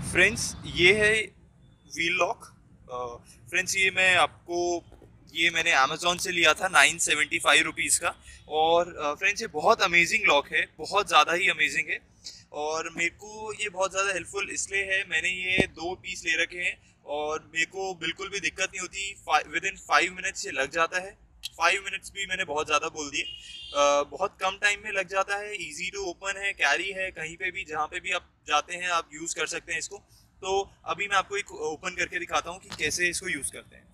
Friends ये है wheel lock. Friends ये मैंने अमेजोन से लिया था 975 रुपीज़ का। और फ्रेंड्स ये बहुत अमेजिंग लॉक है, बहुत ज़्यादा ही अमेजिंग है। और मेरे को ये बहुत ज़्यादा हेल्पफुल इसलिए है, मैंने ये 2 पीस ले रखे हैं और मेरे को बिल्कुल भी दिक्कत नहीं होती। विद इन 5 मिनट्स ये लग जाता है। 5 मिनट्स भी मैंने बहुत ज़्यादा बोल दिए। बहुत कम टाइम में लग जाता है, इजी टू ओपन है, कैरी है, कहीं पे भी जहाँ पे भी आप जाते हैं आप यूज़ कर सकते हैं इसको। तो अभी मैं आपको एक ओपन करके दिखाता हूँ कि कैसे इसको यूज़ करते हैं।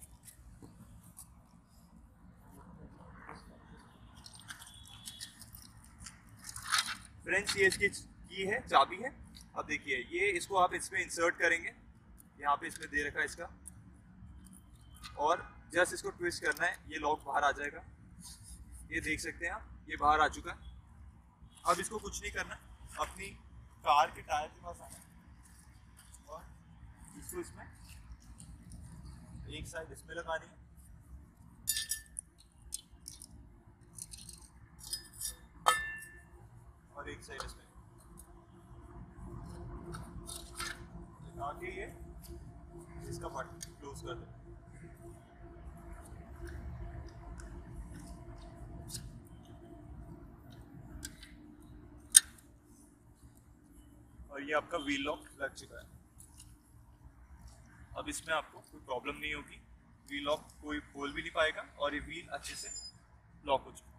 फ्रेंड्स ये इसकी की है, चाबी है। अब देखिए ये इसको आप इसमें इंसर्ट करेंगे, यहाँ पे इसमें दे रखा है इसका, और जस्ट इसको ट्विस्ट करना है, ये लॉक बाहर आ जाएगा। ये देख सकते हैं आप, ये बाहर आ चुका है। अब इसको कुछ नहीं करना, अपनी कार के टायर के पास आना है और इसको इसमें एक साइड इसमें लगानी है और एक साइड इसमें आगे ये इसका बटन क्लोज कर दो। और ये आपका व्हील लॉक लग चुका है। अब इसमें आपको कोई प्रॉब्लम नहीं होगी, व्हील लॉक कोई खोल भी नहीं पाएगा और ये व्हील अच्छे से लॉक हो चुका है।